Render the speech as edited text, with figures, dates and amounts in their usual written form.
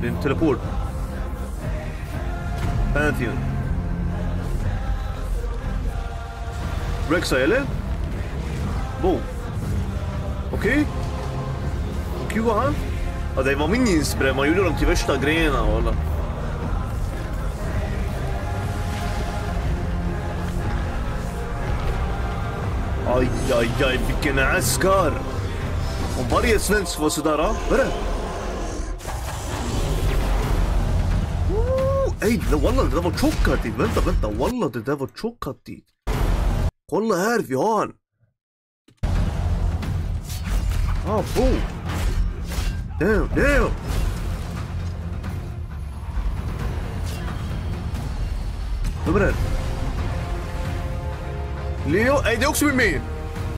Det är en teleport. Pantheon. Rexa eller? Wow. Okej. Okej, vad han? Ja, det var min inspirering. Man gjorde dem till värsta grejerna. Walla. Aj, aj, aj, vilken askar. Om varje svensk var sådär, vad är det? Ey, walla, det där var tjockartigt. Vänta, walla, det där var tjockartigt. Kolla här, vi har han. Boom. Damn. Vem är det? Leo, ey, det är också min main.